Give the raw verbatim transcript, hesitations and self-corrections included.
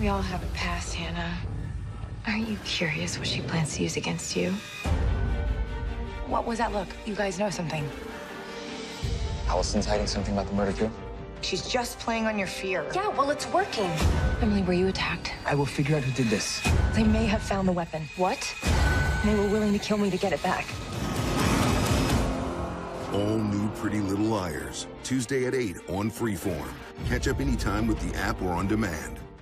We all have a past, Hannah. Aren't you curious what she plans to use against you? What was that look? You guys know something. Allison's hiding something about the murder, too? She's just playing on your fear. Yeah, well, it's working. Emily, were you attacked? I will figure out who did this. They may have found the weapon. What? And they were willing to kill me to get it back. All new Pretty Little Liars, Tuesday at eight on Freeform. Catch up anytime with the app or on demand.